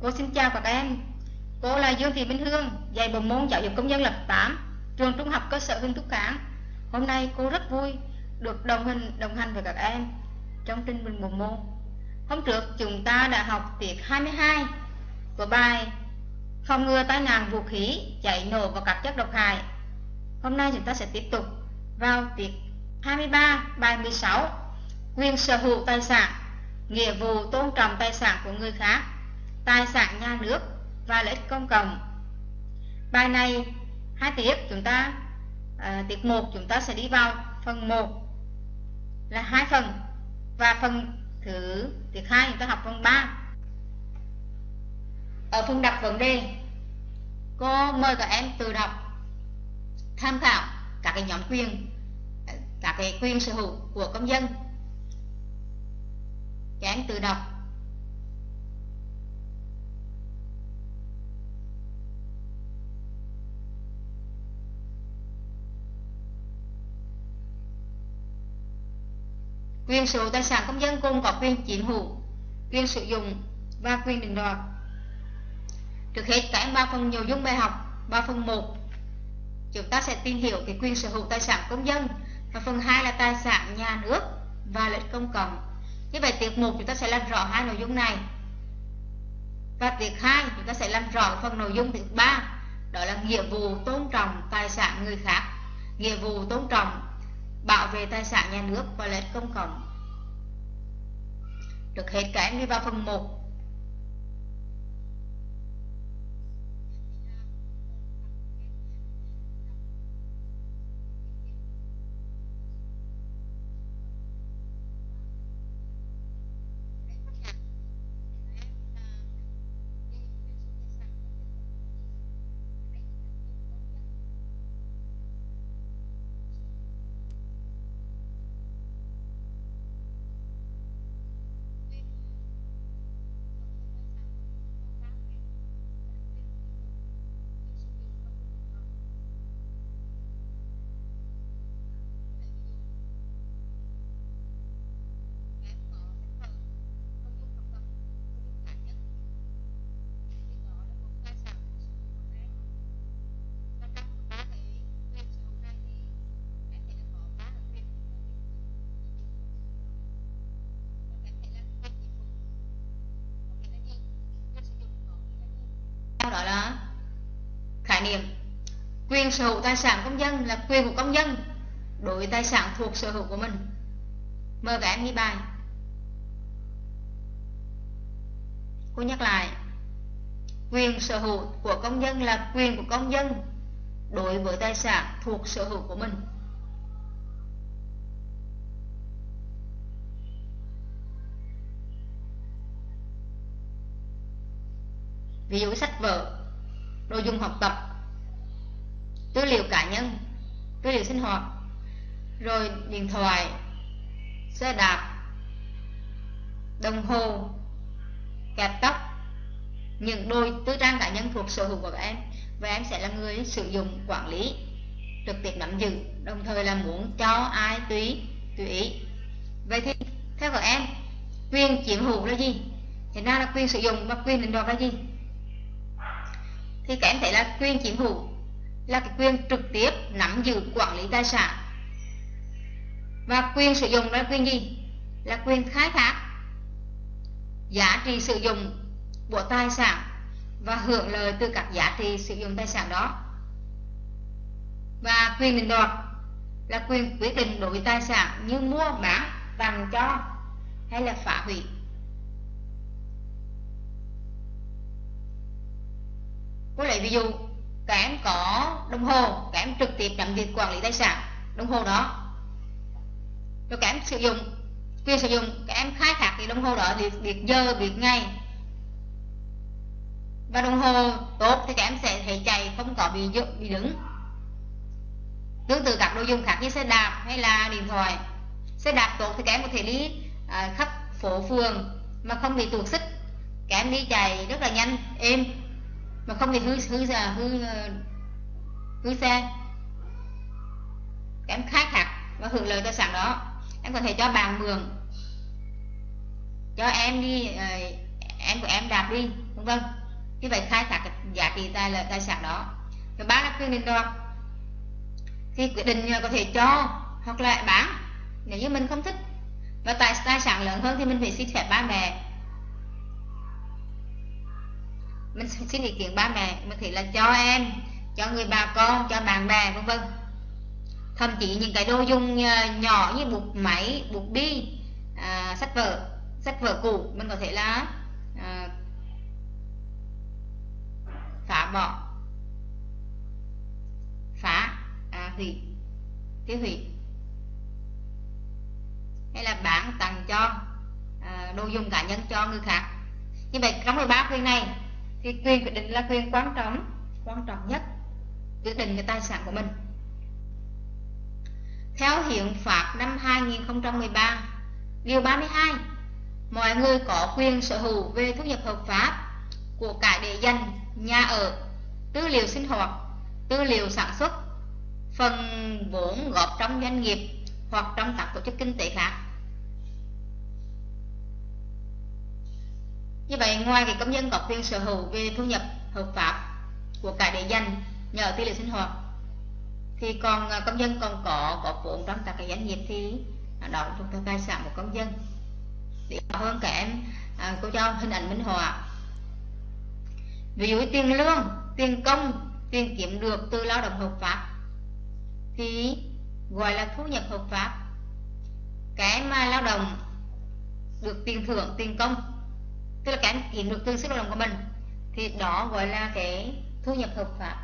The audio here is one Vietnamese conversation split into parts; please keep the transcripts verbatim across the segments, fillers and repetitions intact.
Cô xin chào các em. Cô là Dương Thị Minh Hương, dạy bộ môn giáo dục công dân lớp tám, trường Trung học cơ sở Huỳnh Thúc Kháng. Hôm nay cô rất vui được đồng hành đồng hành với các em trong trình bày bộ môn. Hôm trước chúng ta đã học tiết hai mươi hai của bài phòng ngừa tai nạn vũ khí, cháy nổ và các chất độc hại. Hôm nay chúng ta sẽ tiếp tục vào tiết hai mươi ba, bài mười sáu, quyền sở hữu tài sản, nghĩa vụ tôn trọng tài sản của người khác, tài sản nhà nước và lợi ích công cộng. Bài này hai tiết chúng ta à, tiết một chúng ta sẽ đi vào phần một là hai phần, và phần thứ tiết hai chúng ta học phần ba. Ở phần đặt vấn đề, cô mời các em tự đọc, tham khảo các cái nhóm quyền, các cái quyền sở hữu của công dân. Các em tự đọc. Quyền sở hữu tài sản công dân gồm có quyền chiếm hữu, quyền sử dụng và quyền định đoạt. Trước hết các em vào phần nội dung bài học. Vào phần một chúng ta sẽ tìm hiểu cái quyền sở hữu tài sản công dân, và phần hai là tài sản nhà nước và lợi ích công cộng. Như vậy tiết một chúng ta sẽ làm rõ hai nội dung này, và tiết hai chúng ta sẽ làm rõ phần nội dung thứ ba, đó là nghĩa vụ tôn trọng tài sản người khác, nghĩa vụ tôn trọng bảo vệ tài sản nhà nước và lợi ích công cộng. Trước hết các em đi vào phần một. Đó là khái niệm quyền sở hữu tài sản công dân là quyền của công dân đối với tài sản thuộc sở hữu của mình. Mời các em ghi bài. Cô nhắc lại, quyền sở hữu của công dân là quyền của công dân đối với tài sản thuộc sở hữu của mình. Ví dụ sách vở, đồ dùng học tập, tư liệu cá nhân, tư liệu sinh hoạt, rồi điện thoại, xe đạp, đồng hồ, kẹp tóc, những đồ tư trang cá nhân thuộc sở hữu của các em, và em sẽ là người sử dụng, quản lý, trực tiếp nắm giữ, đồng thời là muốn cho ai tùy tùy ý. Vậy thì theo các em, quyền chiếm hữu là gì? Thì ra là quyền sử dụng, và quyền định đoạt là gì? Thì các em thấy là quyền chiếm hữu là cái quyền trực tiếp nắm giữ, quản lý tài sản, và quyền sử dụng là quyền gì? Là quyền khai thác giá trị sử dụng của tài sản và hưởng lợi từ các giá trị sử dụng tài sản đó. Và quyền định đoạt là quyền quyết định đối với tài sản như mua bán, tặng cho hay là phá hủy. Cô lấy ví dụ, các em có đồng hồ, các em trực tiếp nắm giữ, quản lý tài sản đồng hồ đó, rồi các em sử dụng, quyền sử dụng, các em khai thác cái đồng hồ đó, biết, biết giờ, biết ngày. Và đồng hồ tốt thì các em sẽ thấy chạy không có bị bị đứng. Tương tự các đồ dùng khác như xe đạp hay là điện thoại. Xe đạp tốt thì các em có thể đi à, khắp phố phường mà không bị tuột xích, các em đi chạy rất là nhanh, êm, mà không bị hư hư hư hư xe. Các em khai thác và hưởng lợi tài sản đó. Em có thể cho bạn mượn, cho em đi em của em đạt đi, vân vân. Như vậy khai thác giá trị tài lợi tài sản đó. Thứ ba là quyền định đoạt, thì quyết định có thể cho hoặc là bán nếu như mình không thích, và tài tài sản lớn hơn thì mình phải xin phép ba mẹ, mình xin ý kiến ba mẹ, mình thể là cho em, cho người bà con, cho bạn bè, vân vân. Thậm chí những cái đồ dùng nhỏ như bút máy, bút bi, à, sách vở sách vở cũ mình có thể là à, phá bỏ, phá à, hủy, tiêu hủy, hay là bán tặng cho à, đồ dùng cá nhân cho người khác. Như vậy trong mười ba quyền này thì quyền quyết định là quyền quan trọng quan trọng nhất, quyết định cái tài sản của mình. Theo Hiến pháp năm hai nghìn không trăm mười ba, điều ba mươi hai, mọi người có quyền sở hữu về thu nhập hợp pháp của cải để dành, nhà ở, tư liệu sinh hoạt, tư liệu sản xuất, phần vốn góp trong doanh nghiệp hoặc trong các tổ chức kinh tế khác. Như vậy ngoài cái công dân có quyền sở hữu về thu nhập hợp pháp của cải để dành, nhà ở, tư liệu sinh hoạt, thì còn công dân còn có có vốn trong các cái doanh nghiệp thì đó thuộc về tài sản của công dân. Để hơn các em, à, cô cho hình ảnh minh họa. Ví dụ tiền lương, tiền công, tiền kiếm được từ lao động hợp pháp thì gọi là thu nhập hợp pháp. Cái mà lao động được tiền thưởng, tiền công, tức là cái em kiếm được từ sức lao động của mình, thì đó gọi là cái thu nhập hợp pháp.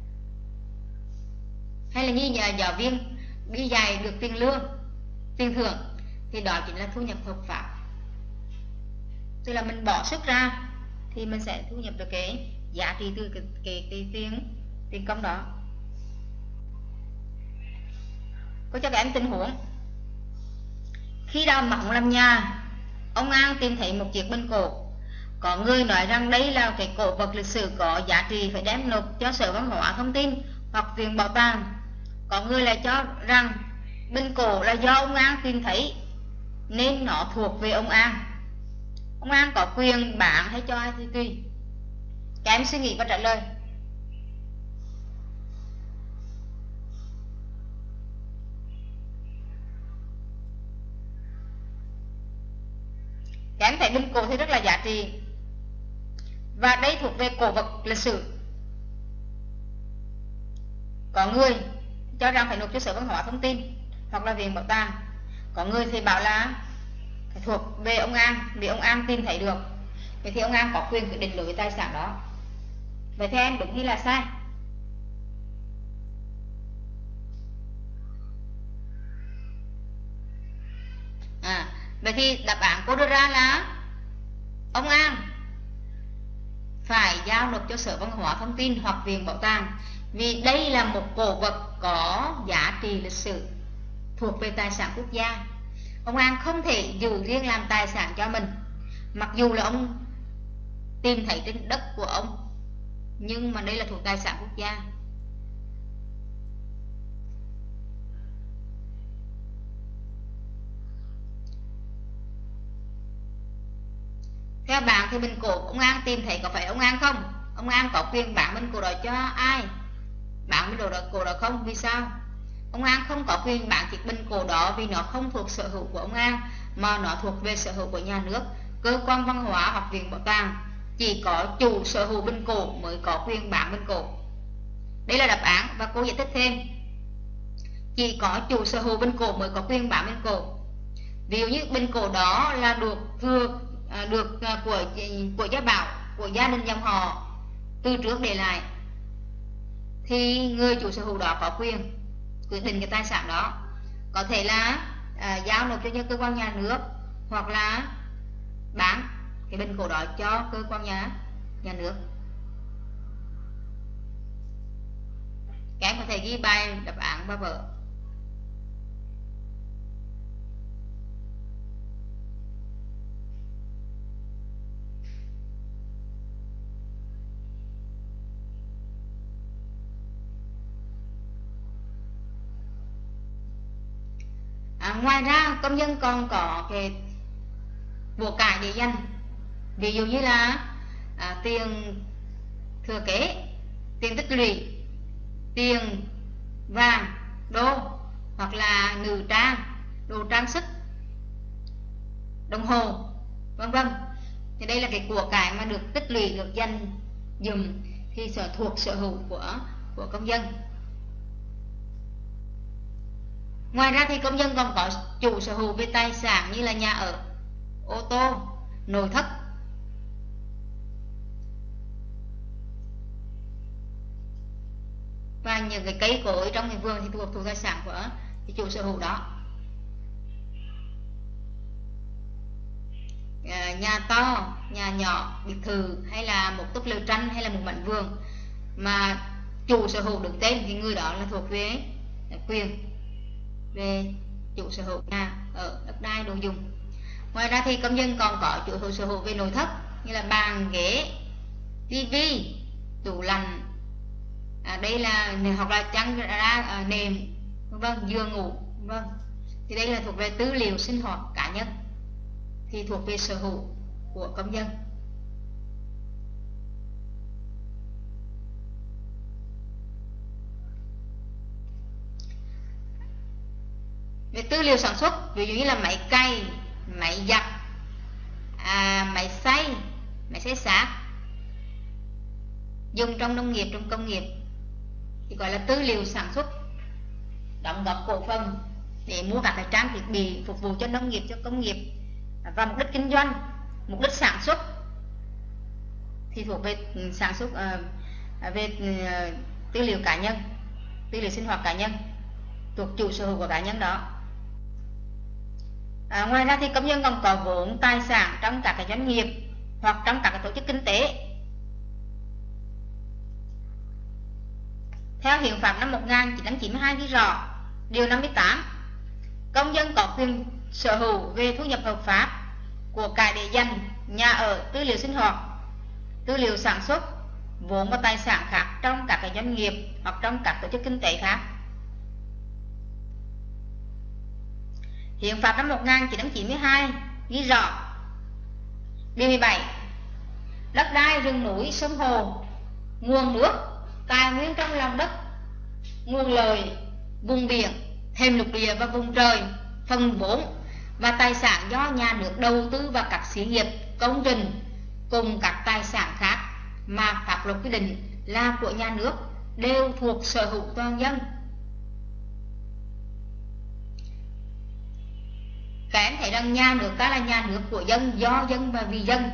Hay là như nhà giáo viên đi dạy được tiền lương, tiền thưởng, thì đó chính là thu nhập hợp pháp. Tức là mình bỏ sức ra thì mình sẽ thu nhập được cái giá trị từ cái, cái, cái tiền tiền công đó. Có cho các em tình huống khi đào mỏng làm nhà, ông An tìm thấy một chiếc bình cổ. Có người nói rằng đây là cái cổ vật lịch sử có giá trị, phải đem nộp cho Sở Văn hóa Thông tin hoặc Viện Bảo tàng. Có người lại cho rằng bình cổ là do ông An tìm thấy nên nó thuộc về ông An. Ông An có quyền bán hay cho ai thì tùy. Các em suy nghĩ và trả lời. Các em thấy bình cổ thì rất là giá trị, và đây thuộc về cổ vật lịch sử. Có người cho rằng phải nộp cho Sở Văn hóa Thông tin hoặc là Viện Bảo tàng. Có người thì bảo là phải thuộc về ông An vì ông An tìm thấy được. Vậy thì ông An có quyền quyết định đối với tài sản đó. Vậy theo em đúng hay là sai? À, vậy thì đáp án cô đưa ra là ông An phải giao nộp cho Sở Văn hóa Thông tin hoặc Viện Bảo tàng, vì đây là một cổ vật có giá trị lịch sử thuộc về tài sản quốc gia. Ông An không thể giữ riêng làm tài sản cho mình, mặc dù là ông tìm thấy trên đất của ông, nhưng mà đây là thuộc tài sản quốc gia. Theo bạn thì bình cổ ông An tìm thấy có phải ông An không? Ông An có quyền bán bình cổ đó cho ai? Bán bình cổ đó, cổ đó không? Vì sao? Ông An không có quyền bán chiếc bình cổ đó vì nó không thuộc sở hữu của ông An, mà nó thuộc về sở hữu của nhà nước, cơ quan văn hóa hoặc Viện Bảo tàng. Chỉ có chủ sở hữu bình cổ mới có quyền bán bình cổ. Đây là đáp án, và cô giải thích thêm. Chỉ có chủ sở hữu bình cổ mới có quyền bán bình cổ. Ví dụ như bình cổ đó là được thừa được của của gia bảo, của gia đình dòng họ từ trước để lại, thì người chủ sở hữu đó có quyền quyết định cái tài sản đó. Có thể là à, giao nộp cho cơ quan nhà nước, hoặc là bán cái bình cổ đó cho cơ quan nhà nhà nước. Các em có thể ghi bài đáp án vào vở. À, ngoài ra công dân còn có cái của cải để dành, Ví dụ như là à, tiền thừa kế, tiền tích lũy, tiền vàng, đô, hoặc là nữ trang, đồ trang sức, đồng hồ, vân vân. Thì đây là cái của cải mà được tích lũy, được dành dùm thì sở thuộc sở hữu của của công dân. Ngoài ra thì công dân còn có chủ sở hữu về tài sản như là nhà ở, ô tô, nội thất, và những cái cây cối trong cái vườn thì thuộc thuộc tài sản của cái chủ sở hữu đó. À, nhà to, nhà nhỏ, biệt thự hay là một túp lều tranh hay là một mảnh vườn mà chủ sở hữu đứng tên thì người đó là thuộc về quyền về chủ sở hữu nhà ở, đất đai, đồ dùng. Ngoài ra thì công dân còn có chủ sở hữu về nội thất như là bàn ghế, tivi, tủ lạnh, à, đây là hoặc là chăn ra nệm, vâng, giường ngủ, vâng. Thì đây là thuộc về tư liệu sinh hoạt cá nhân, thì thuộc về sở hữu của công dân. Về tư liệu sản xuất, ví dụ như là máy cày, máy giặt, à, máy xay, máy xay xát, dùng trong nông nghiệp, trong công nghiệp thì gọi là tư liệu sản xuất, đóng góp cổ phần để mua các cái trang thiết bị phục vụ cho nông nghiệp, cho công nghiệp và mục đích kinh doanh, mục đích sản xuất thì thuộc về sản xuất uh, về uh, tư liệu cá nhân, tư liệu sinh hoạt cá nhân, thuộc chủ sở hữu của cá nhân đó. À, ngoài ra thì công dân còn có vốn tài sản trong các cái doanh nghiệp hoặc trong các cái tổ chức kinh tế. Theo Hiến pháp năm một nghìn chín trăm chín mươi hai ghi rõ, điều năm mươi tám, công dân có quyền sở hữu về thu nhập hợp pháp của cải để dành, nhà ở, tư liệu sinh hoạt, tư liệu sản xuất, vốn và tài sản khác trong các cái doanh nghiệp hoặc trong các tổ chức kinh tế khác. Hiến pháp năm một nghìn chín trăm chín mươi hai ghi rõ điều mười bảy, đất đai, rừng núi, sông hồ, nguồn nước, tài nguyên trong lòng đất, nguồn lợi, vùng biển, thềm lục địa và vùng trời, phần vốn và tài sản do nhà nước đầu tư vào các xí nghiệp, công trình cùng các tài sản khác mà pháp luật quy định là của nhà nước đều thuộc sở hữu toàn dân. Các em thấy rằng nhà nước ta là nhà nước của dân, do dân và vì dân.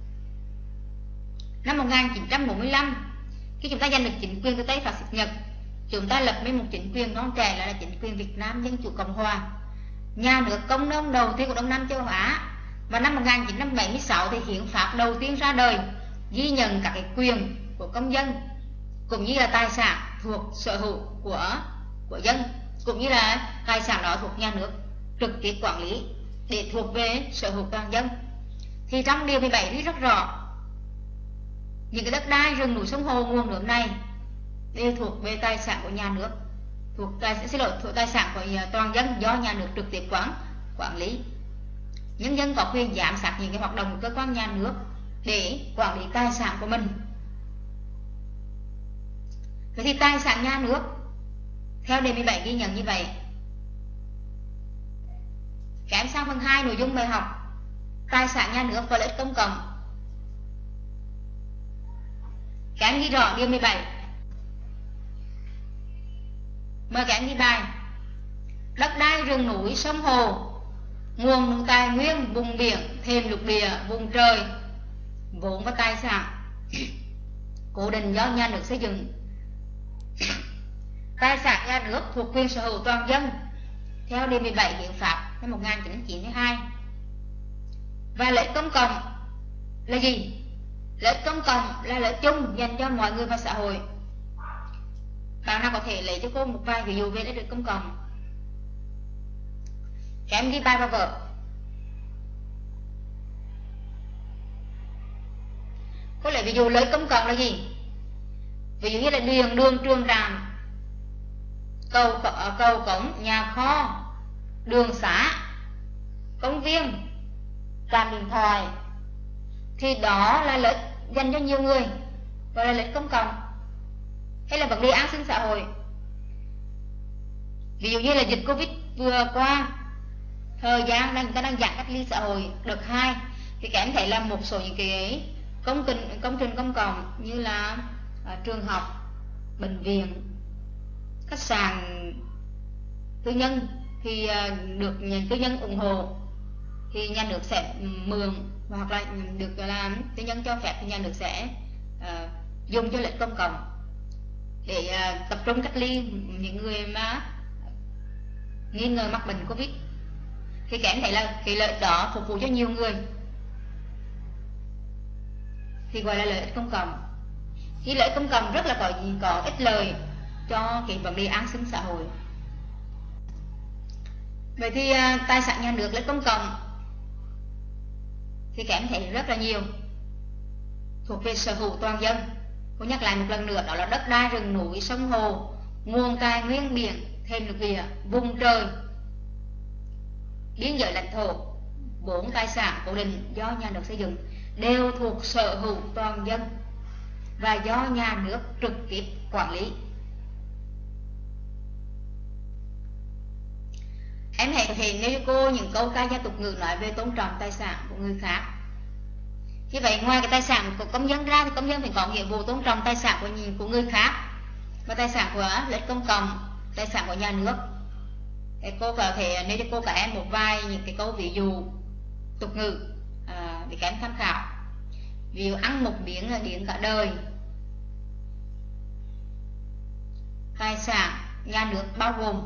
Năm một nghìn chín trăm bốn mươi lăm, khi chúng ta giành được chính quyền từ tay Phát xít Nhật, chúng ta lập nên một chính quyền non trẻ là chính quyền Việt Nam Dân Chủ Cộng Hòa, nhà nước công nông đầu tiên của Đông Nam châu Á. Và năm một nghìn chín trăm bảy mươi sáu thì hiến pháp đầu tiên ra đời, ghi nhận các cái quyền của công dân cũng như là tài sản thuộc sở hữu của của dân, cũng như là tài sản đó thuộc nhà nước trực tiếp quản lý để thuộc về sở hữu toàn dân. Thì trong điều mười bảy ghi rất rõ những cái đất đai, rừng núi, sông hồ, nguồn nước này đều thuộc về tài sản của nhà nước, thuộc tài xin lỗi thuộc tài sản của toàn dân do nhà nước trực tiếp quản quản lý. Nhân dân có quyền giám sát những cái hoạt động của cơ quan nhà nước để quản lý tài sản của mình. Vậy thì tài sản nhà nước theo điều mười bảy ghi nhận như vậy. Các em sang phần hai nội dung bài học tài sản nhà nước và lợi ích công cộng. Các em ghi rõ điều mười bảy. Mời các em ghi bài. Đất đai, rừng núi, sông hồ, nguồn tài nguyên, vùng biển, thềm lục địa, vùng trời, vốn và tài sản cố định do nhà nước xây dựng. Tài sản nhà nước thuộc quyền sở hữu toàn dân theo điều mười bảy hiến pháp năm một nghìn chín trăm chín mươi hai. Và lợi ích công cộng là gì? Lợi ích công cộng là lợi ích chung dành cho mọi người và xã hội. Bạn nào có thể lấy cho cô một vài ví dụ về lợi ích công cộng? Các em ghi bài vào vở. Cô lấy ví dụ lợi ích công cộng là gì? Ví dụ như là điện, đường, trường trạm, cầu cầu cống, nhà kho, đường xá, công viên, trạm điện thoại, thì đó là lợi ích dành cho nhiều người, gọi là lợi ích công cộng, hay là vấn đề an sinh xã hội. Ví dụ như là dịch Covid vừa qua, thời gian đang chúng ta đang giãn cách ly xã hội đợt hai, thì các em thấy là một số những cái công trình công trình công cộng như là à, trường học, bệnh viện, khách sạn tư nhân thì à, được nhà tư nhân ủng hộ thì nhà nước sẽ mượn, hoặc là được làm tư nhân cho phép thì nhà nước sẽ à, dùng cho lợi ích công cộng để à, tập trung cách ly những người mà nghi ngờ mắc bệnh Covid. Thì các em thấy là cái lợi ích đó phục vụ cho nhiều người thì gọi là lợi ích công cộng. Cái lợi ích công cộng rất là có có ích lợi cho cái vấn đề an sinh xã hội. Vậy thì à, tài sản nhà nước lợi ích công cộng thì các em thấy rất là nhiều, thuộc về sở hữu toàn dân. Cô nhắc lại một lần nữa, đó là đất đai, rừng núi, sông hồ, nguồn tài nguyên biển, thêm lục địa, vùng trời, biên giới lãnh thổ, bốn tài sản cố định do nhà nước xây dựng đều thuộc sở hữu toàn dân và do nhà nước trực tiếp quản lý. Em hãy có thể nêu cho cô những câu ca dao tục ngữ nói về tôn trọng tài sản của người khác. Như vậy ngoài cái tài sản của công dân ra thì công dân phải có nghĩa vụ tôn trọng tài sản của, của người khác và tài sản của lợi ích công cộng, tài sản của nhà nước. Thì cô có thể nêu cho cô cả em một vài những cái câu ví dụ tục ngữ à, để các em tham khảo. Ví dụ ăn một miếng là điếng cả đời, tài sản nhà nước bao gồm,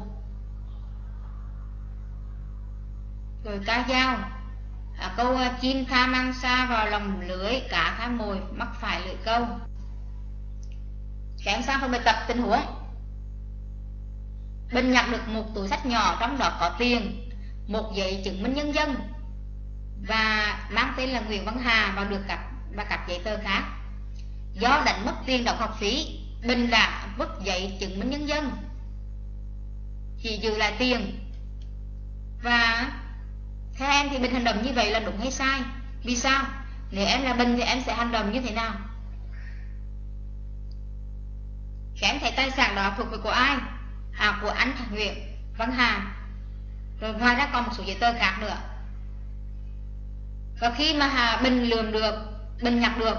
rồi ca dao à, câu chim tha mang xa vào lòng lưới, cá tha mồi mắc phải lưỡi câu. Các em sang phần bài tập tình huống. Bình nhặt được một túi sách nhỏ, trong đó có tiền, một giấy chứng minh nhân dân và mang tên là Nguyễn Văn Hà và được các và các giấy tờ khác. Do đánh mất tiền đóng học phí, Bình đã vứt giấy chứng minh nhân dân, chỉ giữ lại tiền. Và theo em thì Bình hành động như vậy là đúng hay sai? Vì sao? Nếu em là Bình thì em sẽ hành động như thế nào? Các em thấy tài sản đó thuộc về của ai? À, của anh Nguyễn Văn Hà. Rồi ngoài ra còn một số giấy tờ khác nữa. Và khi mà Hà Bình lượm được, Bình nhặt được,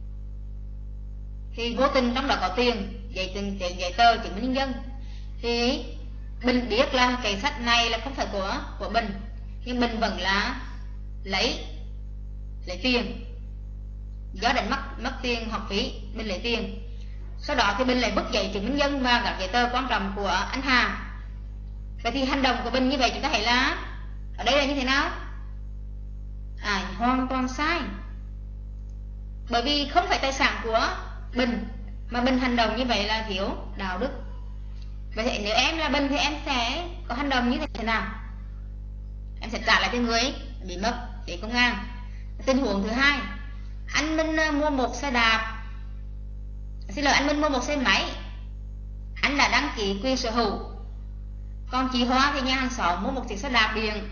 thì vô tình trong đó có tiền, giấy, giấy, giấy tờ chứng minh nhân dân, thì Bình biết là cái sách này là không phải của của Bình, nhưng Bình vẫn là lấy lấy tiền. Do đánh mất mất tiền học phí, Bình lấy tiền. Sau đó thì Bình lại vứt giấy chứng minh nhân dân và các giấy tờ quan trọng của anh Hà. Vậy thì hành động của Bình như vậy chúng ta thấy là ở đây là như thế nào? À, hoàn toàn sai. Bởi vì không phải tài sản của Bình, mà Bình hành động như vậy là thiếu đạo đức. Vậy thì nếu em là Bình thì em sẽ có hành động như thế nào? Em sẽ trả lại cho người bị mất để công an. Tình huống thứ hai, anh Minh mua một xe đạp, xin lỗi, anh Minh mua một xe máy, anh đã đăng ký quyền sở hữu. Còn chị Hoa thì nhà hàng xóm mua một chiếc xe đạp điện,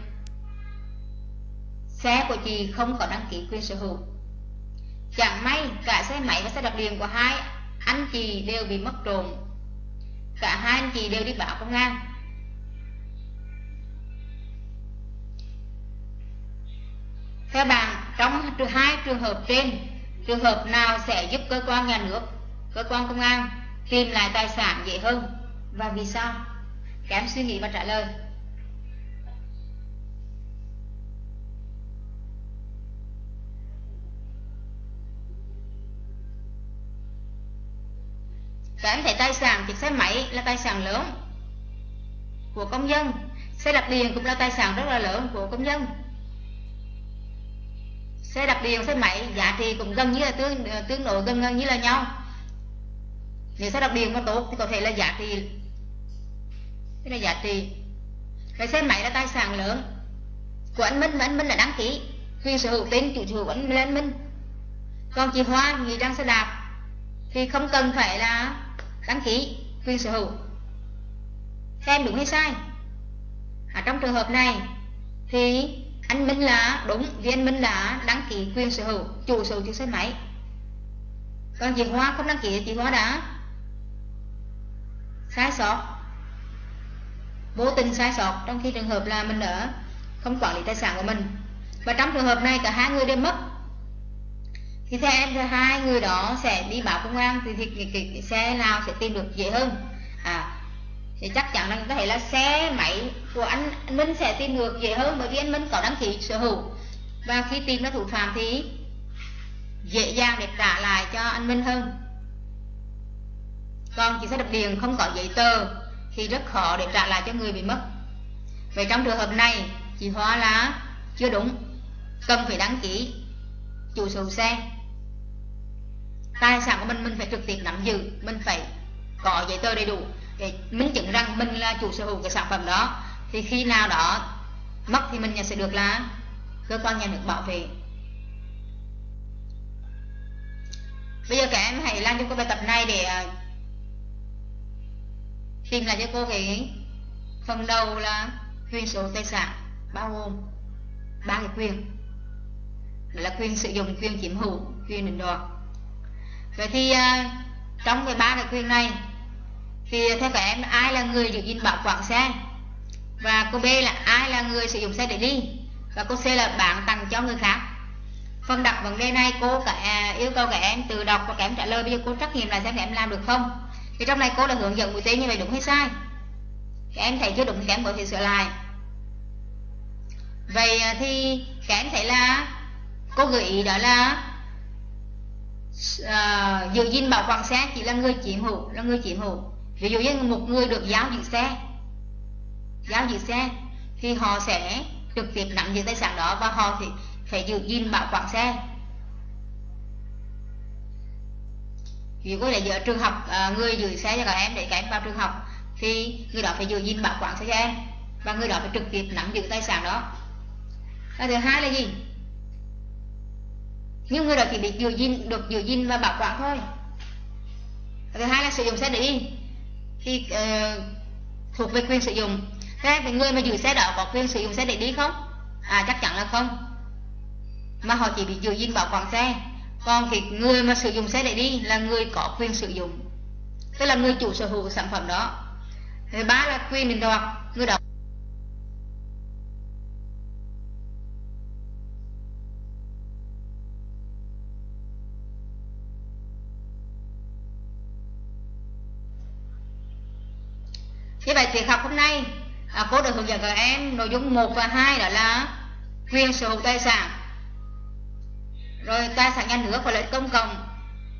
xe của chị không có đăng ký quyền sở hữu. Chẳng may cả xe máy và xe đạp điện của hai anh chị đều bị mất trộm, cả hai anh chị đều đi báo công an. Theo bạn, trong hai trường hợp trên, trường hợp nào sẽ giúp cơ quan nhà nước, cơ quan công an tìm lại tài sản dễ hơn và vì sao? Các em suy nghĩ và trả lời. Các em thấy tài sản chiếc xe máy là tài sản lớn của công dân, xe đạp điện cũng là tài sản rất là lớn của công dân. Xe đạp điện, xe máy giá trị cũng gần như là tương tương đối gần gần như là nhau. Nếu xe đạp điện mà tốt thì có thể là giá trị, cái là giá trị. Cái xe máy là tài sản lớn của anh Minh, mà anh Minh là đăng ký quyền sở hữu tên chủ sở hữu của anh Minh Minh. Còn chị Hoa nghỉ đang xe đạp thì không cần phải là đăng ký quyền sở hữu. Xem đúng hay sai? À, trong trường hợp này thì anh Minh là đúng, vì anh Minh đã đăng ký quyền sở hữu, chủ sở hữu chiếc xe máy. Còn chị Hoa không đăng ký, chị Hoa đã sai sót, vô tình sai sót trong khi trường hợp là mình đã không quản lý tài sản của mình. Và trong trường hợp này cả hai người đều mất, thì theo em thì hai người đó sẽ đi báo công an, thì, thì cái, cái, cái xe nào sẽ tìm được dễ hơn? À, thì chắc chắn là có thể là xe máy của anh, anh Minh sẽ tìm được dễ hơn, bởi vì anh Minh có đăng ký sở hữu, và khi tìm ra thủ phạm thì dễ dàng để trả lại cho anh Minh hơn. Còn chiếc xe đạp điện không có giấy tờ thì rất khó để trả lại cho người bị mất. Vậy trong trường hợp này chị Hoa là chưa đúng, cần phải đăng ký chủ sở hữu xe. Tài sản của mình mình phải trực tiếp nắm giữ, mình phải có giấy tờ đầy đủ để minh chứng rằng mình là chủ sở hữu cái sản phẩm đó, thì khi nào đó mất thì mình sẽ được là cơ quan nhà nước bảo vệ. Bây giờ các em hãy làm cho cô bài tập này để tìm lại cho cô cái phần đầu là quyền sở hữu tài sản, bao gồm ba cái quyền, đó là quyền sử dụng, quyền chiếm hữu, quyền định đoạt. Vậy thì trong cái ba cái quyền này thì theo các em ai là người giữ gìn bảo quản xe, và cô B là ai là người sử dụng xe để đi, và cô C là bán tặng cho người khác. Phần đặt vấn đề này cô cả yêu cầu các em tự đọc và các em trả lời. Bây giờ cô trắc nghiệm lại xem các em làm được không. Thì trong này cô đã hướng dẫn mũi tên như vậy đúng hay sai? Các em thấy chưa đúng thì các em có thể sửa lại. Vậy thì các em thấy là cô gợi ý đó là uh, giữ gìn bảo quản xe chỉ là người chiếm hữu, là người chiếm hữu. Ví dụ như một người được giao giữ xe, giao giữ xe thì họ sẽ trực tiếp nắm giữ tài sản đó, và họ thì phải giữ gìn bảo quản xe. Ví dụ là giữa trường học, uh, người giữ xe cho các em để các em vào trường học thì người đó phải giữ gìn bảo quản xe cho em, và người đó phải trực tiếp nắm giữ tài sản đó. Và thứ hai là gì? Nhưng người đó chỉ bị giữ gìn, được giữ gìn và bảo quản thôi. Và thứ hai là sử dụng xe để đi thì uh, thuộc về quyền sử dụng. Thế thì người mà giữ xe đó có quyền sử dụng xe để đi không? À chắc chắn là không, mà họ chỉ bị giữ gìn bảo quản xe. Còn cái người mà sử dụng xe để đi là người có quyền sử dụng, tức là người chủ sở hữu sản phẩm đó. Thứ ba là quyền định đoạt, người đó như vậy. Tiết học hôm nay à, cô đã hướng dẫn các em nội dung một và hai, đó là quyền sở hữu tài sản, rồi tài sản nhà nước và lợi ích công cộng.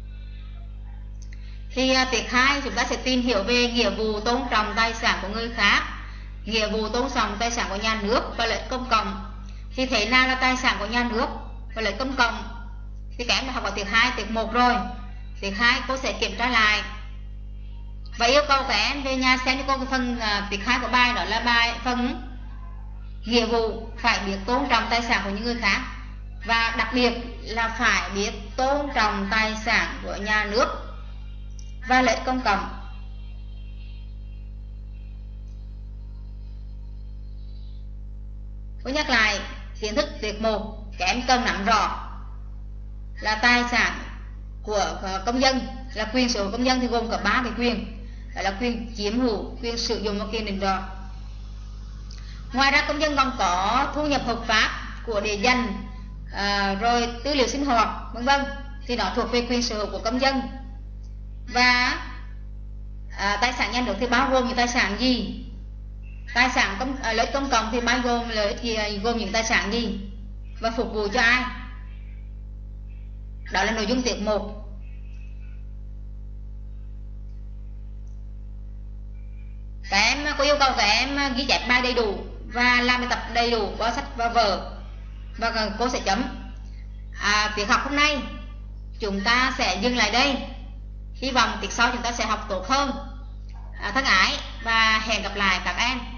Thì à, tiết hai chúng ta sẽ tìm hiểu về nghĩa vụ tôn trọng tài sản của người khác, nghĩa vụ tôn trọng tài sản của nhà nước và lợi ích công cộng. Thì thế nào là tài sản của nhà nước và lợi ích công cộng? Thì các em đã học ở tiết hai, tiết một rồi. Tiết hai cô sẽ kiểm tra lại và yêu cầu các em về nhà xem cho cô cái phần uh, tiết hai của bài, đó là bài phần nghĩa vụ phải biết tôn trọng tài sản của những người khác, và đặc biệt là phải biết tôn trọng tài sản của nhà nước và lợi ích công cộng. Cô nhắc lại kiến thức tiết một, các em cần nắm rõ là tài sản của công dân, là quyền sở hữu công dân thì gồm có ba cái quyền, đó là quyền chiếm hữu, quyền sử dụng và quyền định đoạt. Ngoài ra công dân còn có thu nhập hợp pháp của địa danh, à, rồi tư liệu sinh hoạt vân vân, thì nó thuộc về quyền sở hữu của công dân. Và à, tài sản nhà nước thì bao gồm những tài sản gì? Tài sản công, à, lợi ích công cộng thì bao gồm lợi ích gì, gồm những tài sản gì và phục vụ cho ai? Đó là nội dung tiết một. Các em có yêu cầu các em ghi chép bài đầy đủ và làm bài tập đầy đủ qua sách và vở, và cô sẽ chấm. À, tiết học hôm nay chúng ta sẽ dừng lại đây. Hy vọng tiết sau chúng ta sẽ học tốt hơn. À, thân ái và hẹn gặp lại các em.